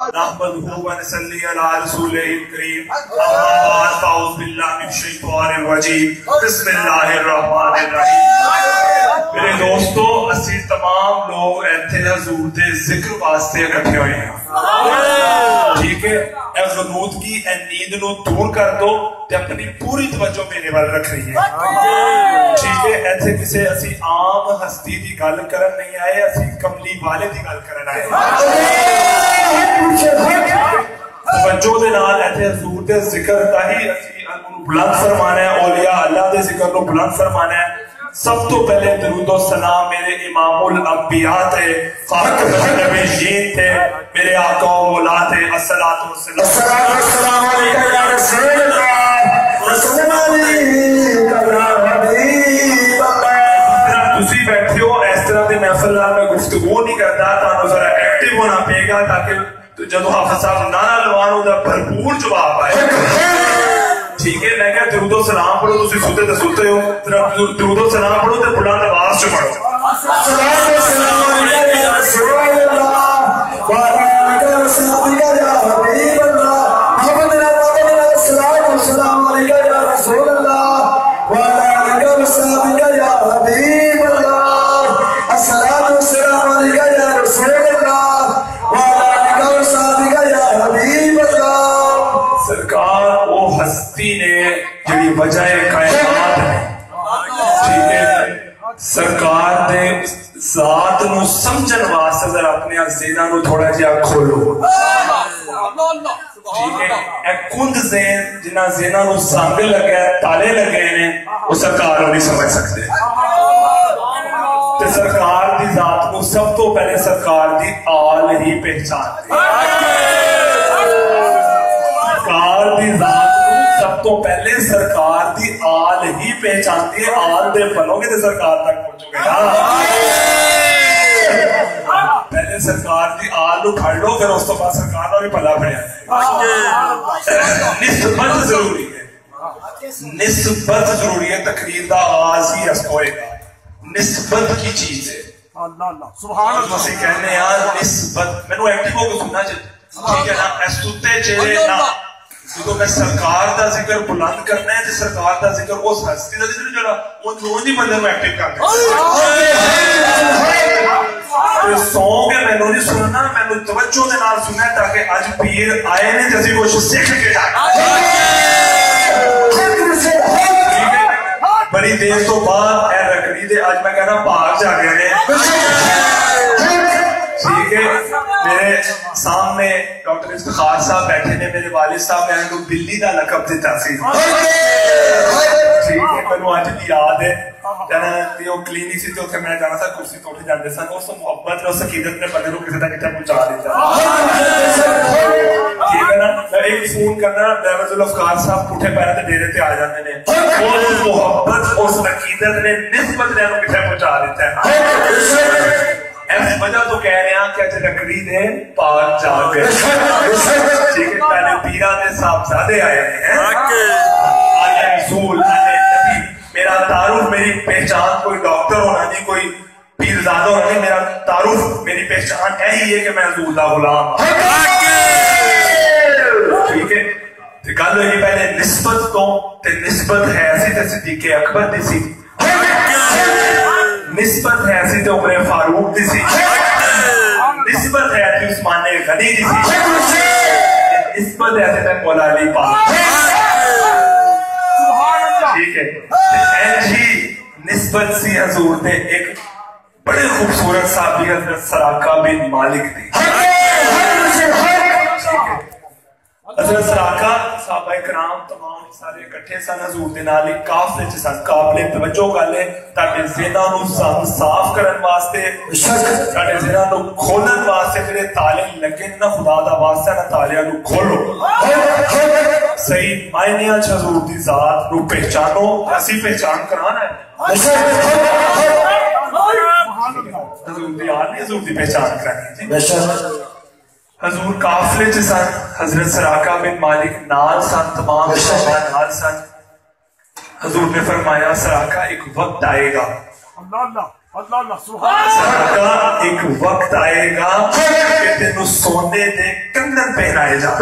نحمده ونصلي على رسوله الكريم اما بعد فاعوذ بالله من الشیطان الرجیم بسم اللہ الرحمن الرحیم میرے دوستو اسی تمام لوگ ایتھے حضور دے ذکر واسطے اکٹھے ہوئے ہیں ٹھیک ہے اے غنود کی اے نیند نو دور کر دو تے اپنی پوری توجہ میرے وال رکھ رہی ہے ٹھیک ہے ایتھے کسے اسی عام ہستی دی گل کرن نہیں آئے اسی کملی والے دی گل کرن آئے توجہ دے نال ایتھے حضور دے ذکر تاہی اسی بلند فرمانا ہے اولیاء اللہ دے ذکر نو بلند فرمانا ہے سب تو پہلے درود و سلام میرے امام الانبیاء تھے خاتم النبیین تھے میرے آقا و مولا تھے الصلاۃ والسلام علیکہ یا رسول اللہ السلام علیکہ یا حبیب اللہ تسی بیٹھے ہو اس طرح دے محفل میں گفتگو نہیں کرتا تانوں ذرا ایکٹیو ہونا پے گا تاکہ جدو حافظ صاحب نعرہ لوانو دا بھرپور جواب آئے ٹھیک ہے میں کہا درود و سلام پڑھو تسی سوتے تے سوتے ہو درود و سلام پڑھو تے بلند آواز سے پڑھو السلام علیکم یا رسول اللہ وعلیکم السلام یا حبیب اللہ السلام علیکم یا رسول اللہ وعلیکم السلام یا حبیب اللہ السلام علیکم یا رسول اللہ وعلیکم السلام یا حبیب اللہ سرکار وہ ہستی نے جڑی وجہ کائنات ہے ٹھیک ہے سرکار نے ذات نو سمجھن واسطے ذرا اپنے ذہناں نو تھوڑا جہا کھولو ٹھیک ہے اے کند ذہن جنہاں ذہناں نو زنگ لگے تالے لگے نے وہ سرکار نہیں سمجھ سکتے تے سرکار دی ذات کو سب تو پہلے سرکار دی آل ہی پہچان سرکار دی ذات سب تو پہلے سرکار دی آل ہی پہچانتی ہے آل دے پلوں گے تو سرکار تک پہنچو گے پہلے سرکار دی آل نو پھڑ لو پھر اس تو بعد سرکار نو بھی پلا پڑیا نسبت ضروری ہے نسبت ضروری ہے تقریر دا آغاز ہی اس ہوئے گا نسبت کی چیز ہے سبحان اللہ سے کہنے یار نسبت میں نو ایکٹیو ہو کے سننا چاہتا ٹھیک ہے نا ایسوتے چہرے نا تو میں سرکار دا ذکر بلند کرنا ہے جس سرکار دا ذکر اس ہستی دا ذکر جڑا وہ نہیں بندے میں ایکٹیو کرنا ہے سونگ ہے میں نہیں سننا میں نے توجہ دے نال سننا ہے تاکہ آج پیر آئے نے جیسی کچھ سیکھ کے جائے بڑی دیر تو بعد اے رکھنی دے آج میں کہنا باہر جا گئے نے ٹھیک ہے میرے سامنے ڈاکٹر افتخار صاحب بیٹھے نے میرے والد صاحب نے ان کو بلی دا لقب دیتا سی ٹھیک ہے میں آج بھی یاد ہے جانا وہ کلینک سی تو میں جانا تھا کرسی تو اٹھ جاتے سن اس محبت اور سکینت نے بندے کو کسی طرح کتنا پہنچا دیتا ٹھیک ہے نا میں ایک فون کرنا ڈرائیور ذوالفقار صاحب پٹھے پیرے تے ڈیرے تے آ جاتے نے اور محبت اور سکینت نے نسبت نے کتنا پہنچا دیتا ہے اس وجہ تو کہہ رہے ہیں کہ اچھے لکڑی دے پاک جا گئے ٹھیک ہے پہلے پیرا دے صاحبزادے آئے ہیں آیا رسول آنے نبی میرا تعارف میری پہچان کوئی ڈاکٹر ہونا نہیں کوئی پیرزادہ ہونا نہیں میرا تعارف میری پہچان یہی ہے کہ میں حضور دا غلام ٹھیک ہے گل ہوئی پہلے نسبت تو نسبت ہے سی تے صدیق اکبر دی سی نسبت ہے سی تے عمر فاروق دی سی نسبت ہے تے عثمان غنی دی سی نسبت ہے تے مولا علی پاک ٹھیک ہے ایسی نسبت سی حضور نے ایک بڑے خوبصورت صحابی حضرت سراقہ بن مالک دی حضرت سراقہ صحابہ کرام تمام سارے اکٹھے سن حضور دے نال قافلے چ سن قابل توجہ گل ہے تاکہ ذہناں نو صاف کرن واسطے تاکہ ذہناں نو کھولن واسطے میرے تالے لگے نہ خدا دا واسطہ نہ تالیاں نو کھولو صحیح معنی اچ حضور دی ذات نو پہچانو اسی پہچان کرانا ہے حضور دی یاد نہیں حضور دی پہچان کرانی ہے حضور قافلے چ سن حضرت سراقہ بن مالک نال سن تمام صحابہ نال سن حضور نے فرمایا سراقہ ایک وقت آئے گا ایک وقت آئے گا کہ تینوں سونے دے کنگن پہنائے جا.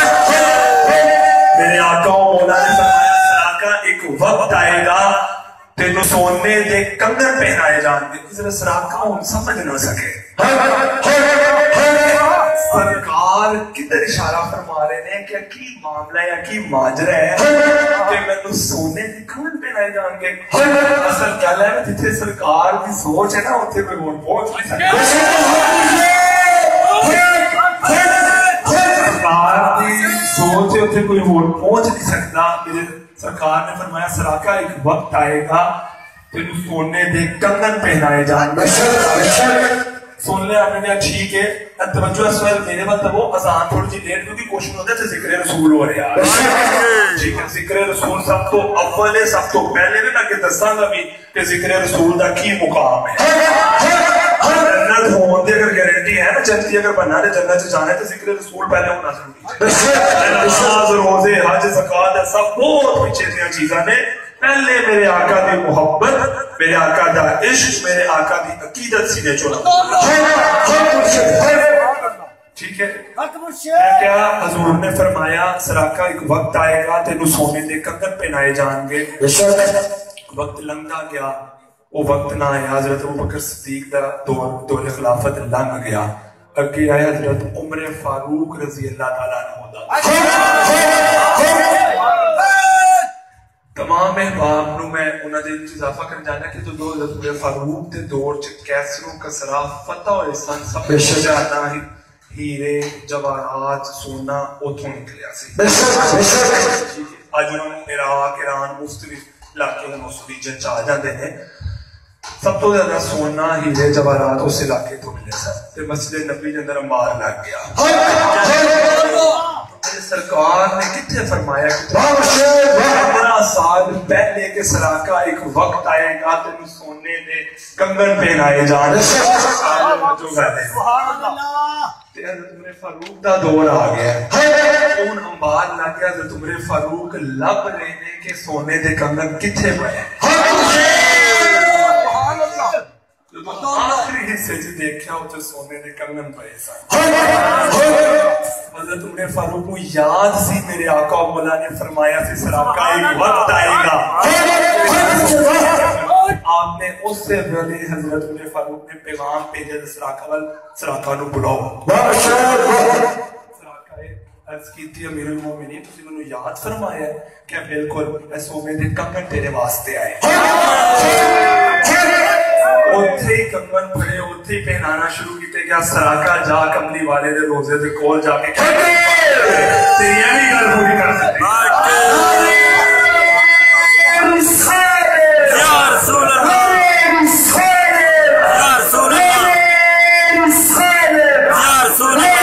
میرے آقا و مولا نے فرمایا سراقہ ایک وقت آئے گا تینوں سونے دے کنگن پہنائے جان گے. ذرا سراقہ ان سمجھ نہ سکے سرکار کدھر اشارہ فرما رہے ہیں کہ کی معاملہ یا کی ماجرہ ہے کہ میں تو سونے دے کنگن پہنائے جان گے. اصل گل ہے جتھے سرکار کی سوچ ہے نا اتنے کوئی اور پہنچ نہیں سکتا. سرکار کی سوچ ہے اتنے کوئی اور پہنچ نہیں سکتا. سرکار نے فرمایا سراقہ ایک وقت آئے گا تینوں سونے دے کنگن پہنائے جان گے. سن لے آپ نے ٹھیک ہے توجہ اس وقت میرے بعد وہ اذان تھوڑی سی لیٹ کیونکہ کوشش ہوتا ہے ذکر رسول ہو رہے ہیں. ٹھیک ہے ذکر رسول سب تو اول ہے سب تو پہلے میں کہ دساں گا بھی کہ ذکر رسول دا کی مقام ہے. جنت ہون دی اگر گارنٹی ہے نا جنتی اگر بننا ہے جنت سے جانا ہے تو ذکر رسول پہلے ہونا ضروری ہے. نماز روزے حج زکات سب بہت پیچھے دیا چیزاں نے. پہلے میرے آقا دی محبت میرے آقا دا عشق میرے آقا دی عقیدت سینے چلا. ٹھیک ہے کیا حضور نے فرمایا سراقہ ایک وقت آئے گا تینوں سونے دے کنگن پہنائے جان گے. وقت لنگا گیا وہ وقت نہ آیا. حضرت ابوبکر صدیق دا دور خلافت لنگ گیا. اگے آئے حضرت عمر فاروق رضی اللہ تعالیٰ عنہ. تمام احباب نو میں انہاں دے اضافہ کرنا چاہنا کہ جو حضرت عمر فاروق دے دور چ کیسروں کسرا فتح ہوئے سن سب شجاعت ہیرے جواہرات سونا اتوں نکلیا سی. اج انہوں نے عراق ایران مختلف علاقے میں مختلف چاہ جاندے ہیں. سب تو زیادہ سونا ہیرے جواہرات اس علاقے تو ملے سن تے مسجد نبوی دے اندر انبار لگ گیا. سرکار نے کتنے فرمایا کہ 15 سال پہلے کہ سراقہ ایک وقت آئے گا تینوں سونے دے کنگن پہنائے جان گے. حضرت عمر فاروق دا دور آ گیا اون انبار لگ گیا. حضرت عمر فاروق لب رہے نے کہ سونے دے کنگن کتنے پئے. آخری حصے سے دیکھا اتنے سونے دے کنگن پئے سن. حضرت عمر فاروق کو یاد سی میرے آقا و مولا نے فرمایا سی سراقہ ایک وقت آئے گا. آپ نے اس سے پہلے حضرت عمر فاروق نے پیغام بھیجا سراقہ نو بلاؤ. سراقہ عرض کی تھی امیر المومنین تسی منو یاد فرمایا کہ بالکل سونے دے کنگن تیرے واسطے آئے. اتھے ہی کنگن پڑے اتھے ہی پہنانا شروع کیتے گیا. سراقہ جا کملی والے دے روزے دے کول جا کے تیری بھی گل پوری کر سکتے یا رسول اللہ یا رسول اللہ یا رسول اللہ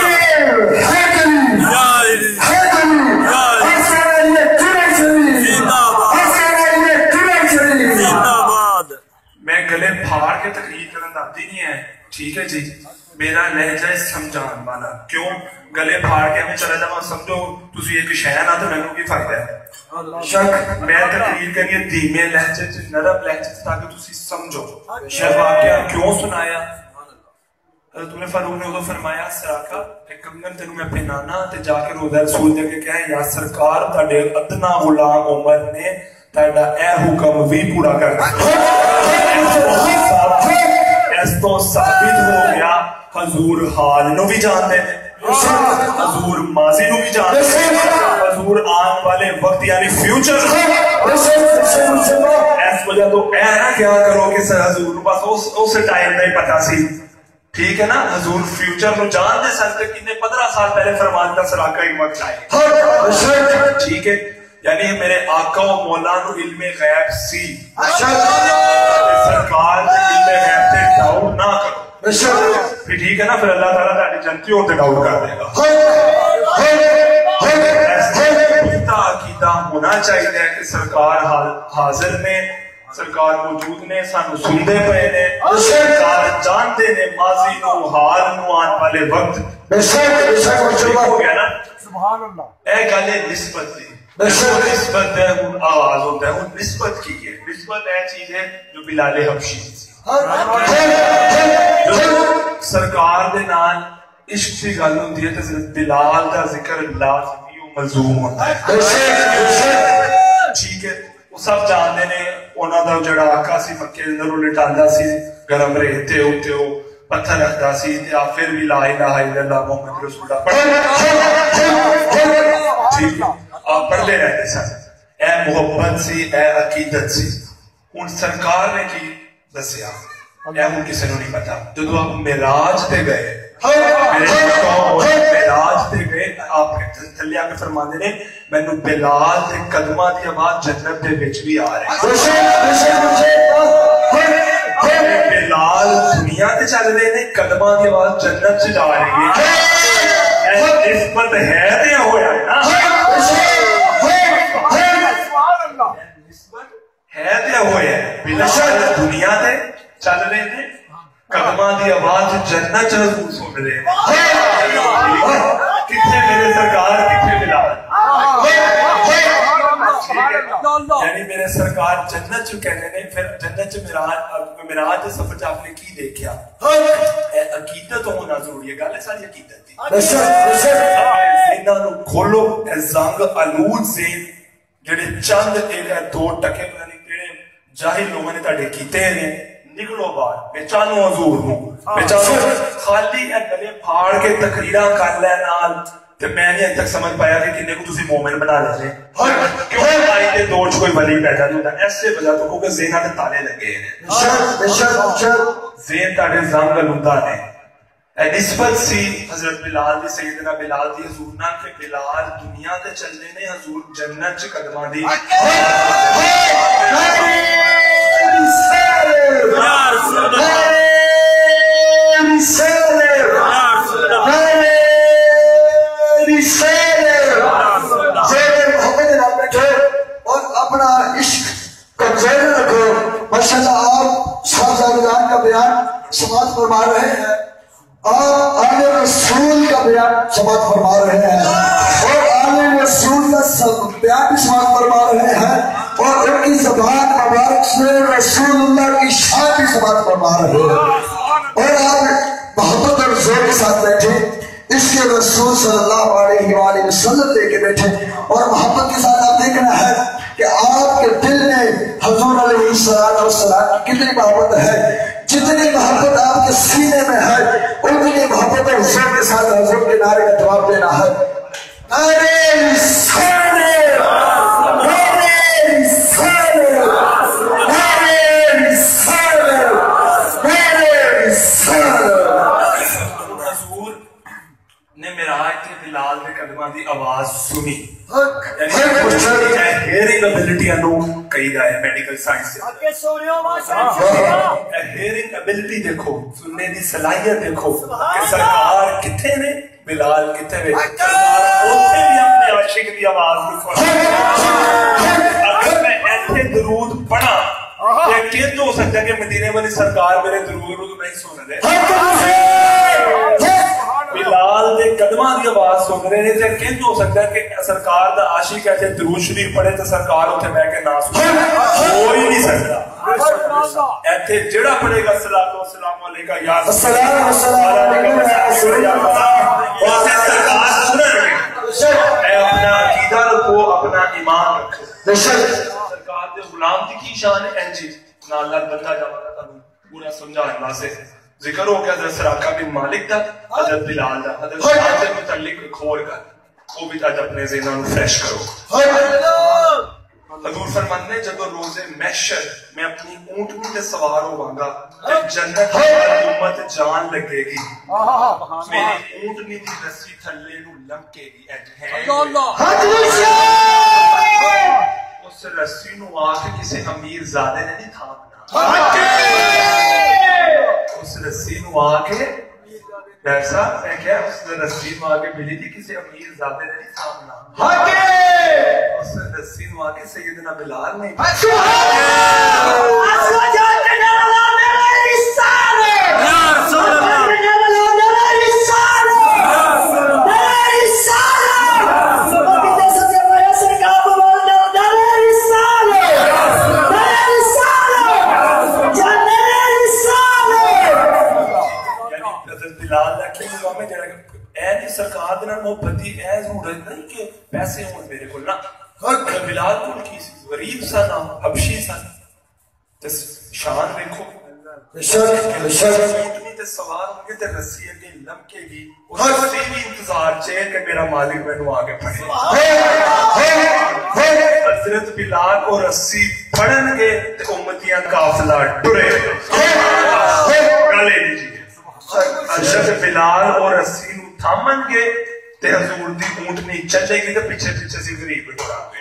میں گلے پھاڑ کے تقریر کرن آتی نہیں ہے. ٹھیک ہے جی میرا لہجہ سمجھان والا کیوں گلے پھاڑ کے ہمیں چلا جاؤں سمجھو تسی ایک شے نہ تو مینوں کی فائدہ ہے. شک میں تقریر کریے دھیمے لہجے چ نرم لہجے تاکہ تسی سمجھو. شے واقعہ کیوں سنایا. حضرت عمر فاروق نے ادو فرمایا سراقہ ایک کنگن تینوں میں پہنانا تے جا کے روزہ رسول دے کے کہیں یا سرکار تہاڈے ادنا غلام عمر نے تہاڈا اے حکم بھی پورا کر دیا. اس تو ثابت ہو گیا حضور حال نو بھی جانتے ہیں حضور ماضی نو بھی جانتے ہیں حضور آن والے وقت یعنی فیوچر. اس وجہ تو اے نہ کیا کرو کہ حضور پاس اس ٹائم نہیں پتا سی. ٹھیک ہے نا حضور فیوچر نو جانتے سن تے کنے 15 سال پہلے فرمان کا سراقہ ایک وقت آئے. ٹھیک ہے یعنی میرے آقا و مولا نو علم غیب سی. سرکار نے علم غیب تے ڈاؤٹ نہ کرو. پھر ٹھیک ہے نا پھر اللہ تعالیٰ تہاڈی جنتی ہوتے ڈاؤٹ کر دے گا. پختہ عقیدہ ہونا چاہیے کہ سرکار حاضر نے سرکار موجود نے سانو سندے پئے نے سرکار جانتے نے ماضی نو حال نو آن والے وقت. ہو گیا نا سبحان اللہ. اے گل نسبت دی نسبت ہے آواز ہوتا ہے وہ نسبت کی ہے. نسبت ہے چیز ہے جو بلال حبشی सरकार दे नाल इश्क की गल होंदी है तो बिलाल का जिक्र लाजमी मलजूम होता है। ठीक है, वो सब जानते ने उन्हां दा जिहड़ा आका सी मक्के दे अंदर वो लिटांदा सी गरम रेत ते उत्ते वो पत्थर रखदा सी ते आप फिर भी ला इलाहा इल्लल्लाह मुहम्मद रसूलुल्लाह ठीक है आप पढ़ते रहते सन। ए मोहब्बत सी, ए अकीदत सी। हुण सरकार ने की दसिया हूँ किसी को नहीं पता। जो आप मिराज ते गए, मिराज ते गए आप थल्ले आके फरमाते ने मैनू बिलाल दे कदमां दी आवाज जन्नत दे विच भी आ रही है। बिलाल दुनिया ते चल रहे ने, कदमां दी आवाज जन्नत च जा रही है। निस्बत है ते होया है ना, निस्बत है ते होया है। बिलाल दुनिया ते चल रहे थे, कदमां दी आवाज जन्नत च हजूर सुन रहे हैं। किथे मेरे सरकार, किथे बिलाल। यानी मेरे सरकार जन्नत च कहने ने। फिर जन्नत च मिराज दे सफर च आपने की देखा? अकीदत होना जरूरी है। गल सारी अकीदत दी। जिन्हां नूं खोलो जंग आलूद ज़ेन जेड़े चंद एक दो टके पता नहीं केड़े जाहिल लोगों ने तुहाडे कीते ने, निकलो बाहर। बेचानो हजूर नूं, बेचानो खाली गले फाड़ के तकरीरां कर लै नाल ते मैं नहीं अजे तक समझ पाया कि किन्ने को तुसीं मोमिन बना लेने। क्यों आई दे दौर च कोई वली पैदा नहीं होता? ऐसे वजह तो क्योंकि ज़हनां ते ताले लगे ने, ज़हन तुहाडे जंग आलूदा ने। निस्बत सी हजरत बिलाल दी, सैयदना बिलाल दी हजूर नाल के बिलाल दुनिया ते चलदे ने, हजूर जन्नत च कदमां दी। और अपना इश्क कमजोर रखो। माशाल्लाह आप शाहजादान का बयान समाप्त फरमा रहे हैं, आप आले रसूल का बयान समाप्त फरमा रहे हैं, और आले रसूल का बयान भी समाप्त फरमा रहे हैं, और उनकी ज़बान मुबारक से रसूलुल्लाह की शान भी समाप्त फरमा रहे हैं। और आप मोहब्बत और जोर के साथ बैठे, इसके रसूल सल्लल्लाहु अलैहि वसल्लम लेके बैठे, और मोहब्बत के साथ आप देखना है कि आपके दिल में हुजूर अलैहिस्सलाम की कितनी मोहब्बत है। जितनी मोहब्बत आपके सीने में है उतनी मोहब्बत और जोर के साथ हुजूर के नारे का जवाब देना है। अरे साले, अरे साले, अरे साले, अरे साले। ने मिराज के बिलाल दे कदमां दी आवाज सुनी। हेयरिंग एबिलिटी नु कहीदा है मेडिकल साइंस से। आगे सुनियो माशाअल्लाह। हेयरिंग एबिलिटी देखो, सुनने दी सलाहियत देखो कि सरकार किथे ने, बिलाल किथे ने। ओथे भी अपने आशिक दी आवाज नु सुन। अगर मैं ऐसे दरूद पढ़ा ते किंज हो सकता है कि मदीने वाली सरकार मेरे दरूद नु नहीं सुन रहे? बिलाल दे कदमां दी आवाज सुन रहे ने, ते किंज हो सकता है कि सरकार दा आशिक ऐसे दुरूद शरीफ पढ़े तो सरकार उथे बैठ के ना सुने? हो ही नहीं सकता। ऐथे जेड़ा पढ़ेगा सलातो सलाम अलैका या अस्सलाम अलैकुम सरकार सुनेंगे। अपना अकीदा रखो, अपना ईमान रखो। सरकार दे गुलाम दी की शान है जी नाल नाल बंदा जावांगा तानू पूरा समझाने वास्ते। जिक्र हो गया हजरत सराका बिन मालिक दा, हजरत बिलाल दा, हजरत बिलाल से मुतल्लिक खोल कर वो भी आज अपने ज़हन को फ्रेश करो। हजूर फरमाते हैं जब रोज़े महशर मैं अपनी ऊंटनी पे सवार होवांगा ते जन्नत दी उम्मत जान लगेगी, मेरी ऊंटनी दी रस्सी थल्ले नु लमकेगी। उस रस्सी नु आके किसी अमीर ज़ादे ने नहीं थामना। उस रस्सी नु आके पैसा मैं क्या उस रस्सी नु आके मिली थी किसी अमीर ज़ादे ने नहीं थामना। उस रस्सी नु आके सैयदना बिलाल ने ऐ जरूरत नहीं कि पैसे हों मेरे को ना बिलाल को की गरीब सा ना हबशी सन ते शान देखो ऊँटनी ते सवार होंगे ते रस्सी अगे लमकेगी और रस्सी भी इंतजार चे कि मेरा मालिक मैनू आगे फड़े हजरत बिलाल और रस्सी फड़नगे ते उम्मतियां काफिला टुरे गले जी हजरत बिलाल और रस्सी नू थामनगे ते हजूर दी ऊँटनी चलेगी ते पीछे पीछे सी गरीब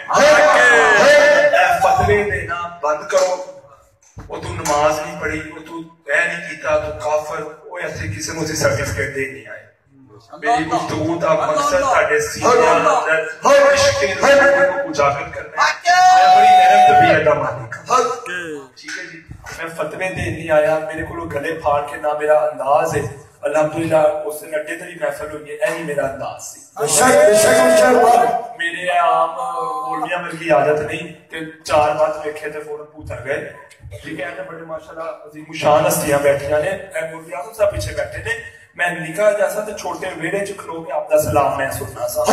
फतवे देना बंद करो वो तू नमाज नहीं पढ़ी वो तू ऐ नहीं कीता तू काफर वो ऐसे किसी मुझे सर्टिफिकेट दे नहीं आए मेरी गुफ्तगू का मकसद साडे सीने अंदर इश्क के को उजागर करना है मैं बड़ी मेहनत भी अदा मालिक ठीक है जी मैं फतवे दे नहीं आया मेरे को गले फाड़ के ना मेरा अंदाज है अल्हम्दुलिल्लाह उस दिन अड्डे तेरी महफिल हुई है यही मेरा अंदाज सी मेरे आम मौलवियां मेरी की आदत नहीं कि चार बात वेखे थे फौरन पूछा गए ठीक है बड़े माशाल्लाह अजीम शान हस्तियां बैठियां ने मौलवी आजम साहब पीछे बैठे थे मैं निकाह जैसा तो छोटे वेड़े च खलो के आपका सलाम मैं सुनना सा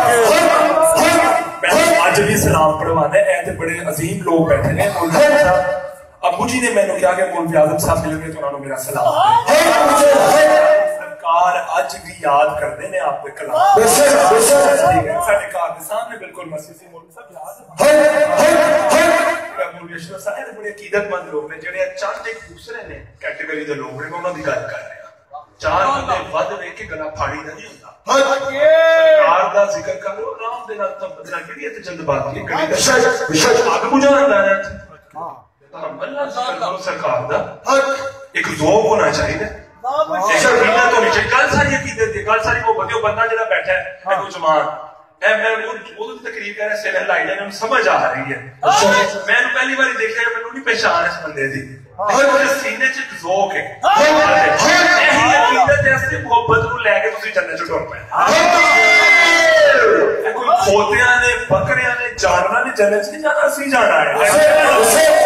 मैं आज भी सलाम पढ़वाना है ऐसे बड़े अजीम लोग बैठे ने मौलवी साहब अबू जी ने मैंने क्या कि मौलवी आजम साहब मिल गए तो उन्होंने मेरा सलाम सरकार आज भी याद करते ने आपके कलाम साडे घर के सामने बिल्कुल मस्जिद से मौलवी साहब याद मौलवी अशरफ साहब बड़े अकीदतमंद लोग ने जेड़े चंद एक दूसरे ने कैटेगरी दे लोग ने उन्होंने दी गल कर रहे हैं चार बंदे वध वेख के गला फाड़ी दा नहीं हुंदा सरकार दा जिक्र करो आराम दे नाल तबदला केड़ी ते जल्दबाजी कड़ी दा आग बुझाना है सरकार दा एक ज़ौक़ होना चाहिए तो नीचे कल सारी अकीदत दी कल सारी वो बंदे बंदा जेड़ा बैठा है नौजवान ऐ मैं वो तकरीर कर रहा सिर हिलाई जाने समझ आ रही है मैंने पहली बार देखा मैंने नहीं पहचान इस बंदे दी मेरे सीने च एक ज़ौक़ है यही अकीदत ऐसे मोहब्बत नूं लेके तुसीं जन्नत च टुर पे कोई खोतियां ने बकरियां ने जानवरां ने जन्नत च नहीं जाना असीं जाना है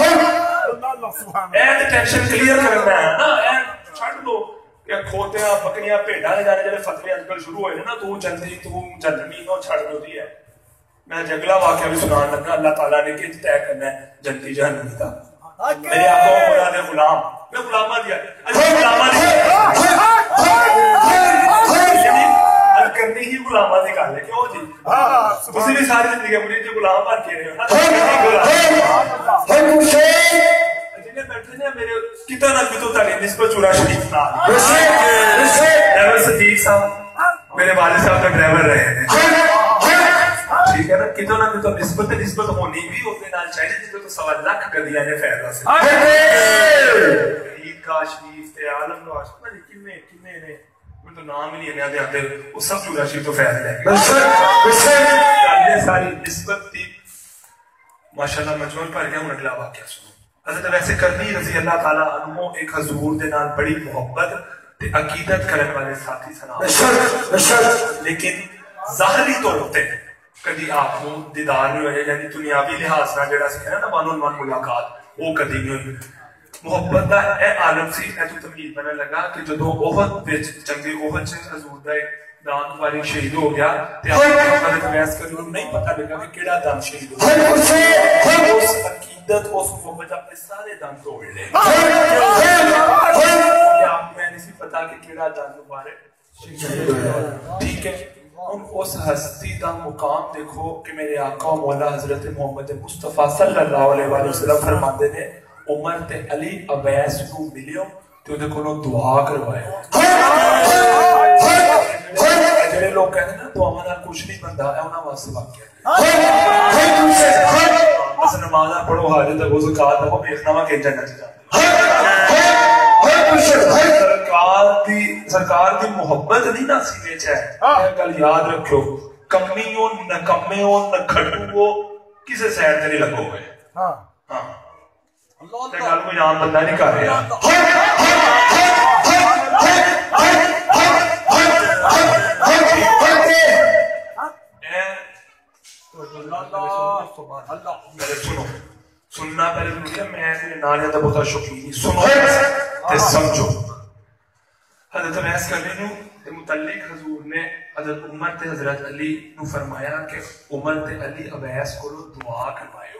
टेंशन क्लियर करना है ना छड़ दो खोतियां बकरियां भेड़ा ने जाने जेडे फतवे आजकल शुरू होए ना तू जल्दी तू जन्नती नो छड़ दो दी है मैं अगला वाकया भी सुनान लगा अल्लाह ताला ने कि तय करना है जन्नती जहन्नमी दा मेरे आका मौला दे गुलाम मैं गुलामा दिया गुलामा करनी ही गुलामा दी गल है क्यों जी तुसी भी सारी जिंदगी अपनी जी गुलाम बन के रहे हो ना बैठे ने मेरे कितना ना कितो ताली निस्बत चूरा शरीफ ना ड्राइवर सदीक साहब मेरे वालिद साहब का ड्राइवर रहे थे ठीक है ना कितो निस्बत होनी भी उसके नाल चाहिए जिसको तो 1.25 लाख गड्डियां ने फैला से ईद का शरीफ ते आलम नवाज पता नहीं किन्ने ने मैं तो नाम ही नहीं याद आते वो सब चूरा शरीफ तो फैल गए सारी निस्बत थी माशाल्लाह मजमून पर गया हूं अगला वाकया सुनो हज़रत वैसे करनी रज़ी अल्लाह ताला अन्हु एक हजूर दे नाल बड़ी मोहब्बत ते अकीदत करने वाले साथी सना लेकिन ज़ाहरी तौर पे कभी आपको दीदार नहीं होया यानी दुनियावी लिहाज ना जेड़ा सी है ना मानो मन मुलाकात वो कभी नहीं हुई मोहब्बत दा ए आलम सी ए तो तमीज बनने लगा कि जदों ओहद विच जंगे ओहद च हजूर दा दान वाली शहीद हो गया ते हज़रत वैस कर नहीं पता लगा कि केड़ा दान शहीद हो गया उस अकीदत उस मोहब्बत अपने सारे दान तोड़ ले मैं नहीं पता कि केड़ा दान मुबारक ठीक है उस हस्ती का मुकाम देखो कि मेरे आका मौला हजरत मोहम्मद मुस्तफा सल्लल्लाहु अलैहि वसल्लम फरमाते ने उमर ते अली अवैस को मिलियो ते उहदे कोलों दुआ करवाए जेडे लोग कहते ना दुआवां नाल कुछ नहीं बनदा है उन्हां वास्ते वाकया बस नमाज़ पढ़ो हाजत है वो ज़कात है वो बेखनामा के जन्नत जाते सरकार दी मोहब्बत नहीं ना सीने च है गल याद रखो कमियों नकम्मेओ नखटुओ किसे साइड ते नहीं लगोगे हां ते गल कोई आम बंदा नहीं कर रहा सुनो सुनना पहले मैं तेरे नालियां दा बहुत शौकीन सुनो ते समझो हज़रत वैस करने नु متعلق حضور نے حضرت عمر تے حضرت علی نو فرمایا کہ عمر تے علی ابیس کو دعا کروائیو.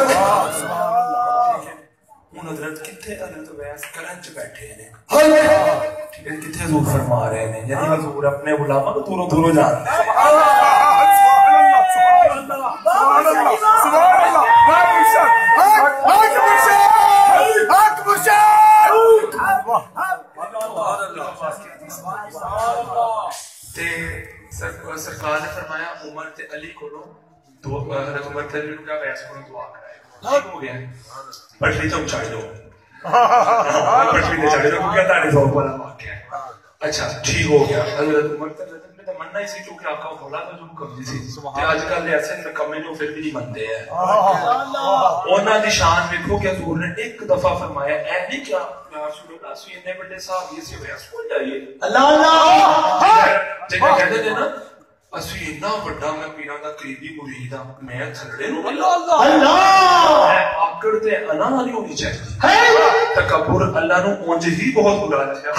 ہوں حضرت کتنے حضرت ابیس کرن چ بیٹھے ہیں ٹھیک ہے کتنے حضور فرما رہے ہیں یعنی حضور اپنے علماء کو دوروں دوروں جانتے ہیں. سرکار نے فرمایا عمر تے علی کو حضرت عمر تے علی کو کیا بیعت کو دعا کرائے ہو گیا پٹری تو چڑھ دو پٹری نے چڑھ دو کیا تاڑی سو والا واقعہ ہے. اچھا ٹھیک ہو گیا. حضرت عمر تے علی نے تمنا ہی سی کیونکہ آپ کا مولا تو جو کمزی سی تے آج کل ایسے نکمے جو پھر بھی نہیں منتے ہیں انہاں دی شان دیکھو کہ حضور نے ایک دفعہ فرمایا اے نہیں کیا رسول اللہ سوی اتنے بڑے صاحب یہ سی ہویا سکول جائیے اللہ اللہ جگہ کہتے تھے نا اسی اتنا بڑا میں پیران دا قریبی مرید ہاں میں تھلڑے نو اللہ آکڑ تے انا نہیں ہونی چاہیے تکبر اللہ نو اونج ہی بہت بلا چاہیے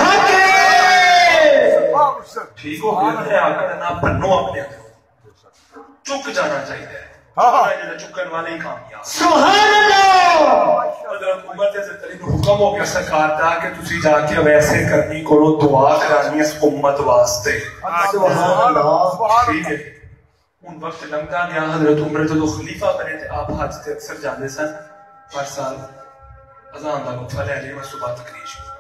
ٹھیک ہو گیا ہے آکڑ انا بنو اپنے چک جانا چاہیے چکن والے ہی کامیاب سبحان اللہ. حضرت عمر تے حضرت علی نو حکم ہو گیا سرکار دا کہ تسی جا کے ویسے کرنی کرو دعا کرانی اس امت واسطے سبحان اللہ ٹھیک ہے. ان وقت لمتا گیا حضرت عمر جو خلیفہ بنے تھے آپ حج تے اکثر جاندے سن ہر سال اذان دا وقفہ لے لے صبح تقریر شروع